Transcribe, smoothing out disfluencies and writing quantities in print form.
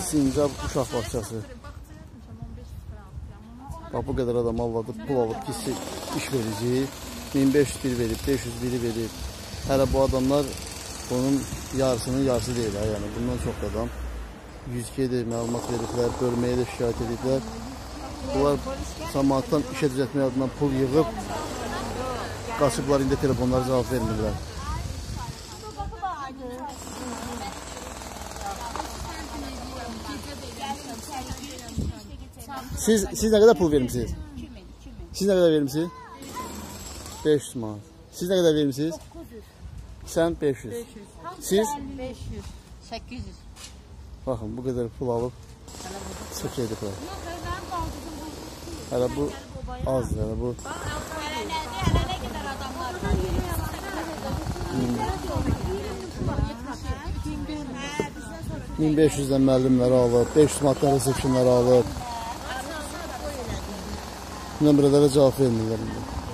Sincab uşaq bağçası. Bax, bu qədər adam aldı, pul alıb, pis iş verici. 1501 verib, 501 verib. Hələ bu adamlar bunun yarısının yarısı deyil. Yəni, bundan çox adam 102-dir, məlumat veriblər, bölməyə də şikayət ediblər. Bunlar cəmaatdan işə düzəltmək adından pul yığıb, qaçıblar, indi telefonlara cavab vermirlər. Siz nə qədər pul vermişsiniz? Siz nə qədər vermişsiniz? 500 manat. Siz nə qədər vermişsiniz? 900. Sən 500. Siz? 500. 800. Baxın, bu qədər pul alıb çıx ediblər. Hələ bu azdır, hələ bu. 1500-dən müəllimləri alıb, 500 manatdan resepşinləri alıb. Nömrələrə cavab vermirlər.